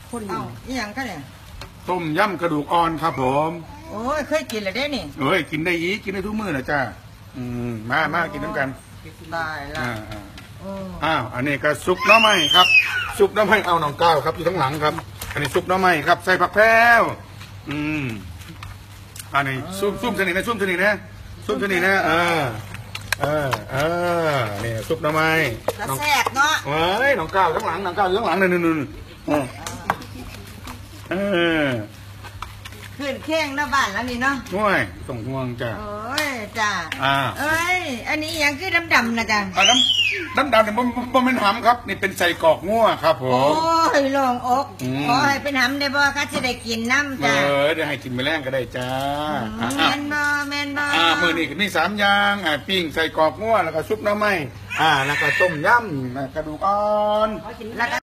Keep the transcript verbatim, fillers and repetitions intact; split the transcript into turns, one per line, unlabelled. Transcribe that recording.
คนเอ้าอีหยังกันเนี่ย
ต้มยำกระดูกอ่อนครับผม
โอ้ยเคยกินเลยได้นี่
เอ้ยกินได้อีกกินได้ทุกมื้อนะจ้าอืมมามากินน้ำกัน
ตายละ
อ้าวอันนี้ก็ซุปน้ำไม้ครับซุปน้ำไม้เอาหนองก้าวครับอยู่ทั้งหลังครับอันนี้ซุปน้ำไม้ครับใส่ผักแพรวอืมอันนี้ซุปซุปชนิดนะซุปชนิดนะซุปชนิดนะเออเออเออนี่ซุปน้ำไม้
แซ่บเนาะ
เฮ้ยหนองก้าวทั้งหลังหนองก้าวทั้งหลังนี่นี่นี่เออ
ขึ้นเข่งหน้าบ้านแล้วนี่เนาะ
ห่วยส่งห่วงจ้า
โอ้ยจ้า
อ่า
เอ้ยอันนี้อย่างคือดำๆนะจ้า
อ่าดำดำดำเนี่ยผมผมเป็นหำครับนี่เป็นใส่กรอกงัวครับผม
โอ้ยลงอกขอให้เป็นหำได้บ่ก็จะได้กินน้ำจ้า
เออได้ให้กินไปแรงก็ได้จ้า
แมนบ่แมนบ่
อ่ามือนี่มีสามอย่างอ่าปิ้งใส่กรอกงัวแล้วก็ซุปน้ำไหมอ่าแล้วก็ต้มยำกระดูกอ่อนแล้วก็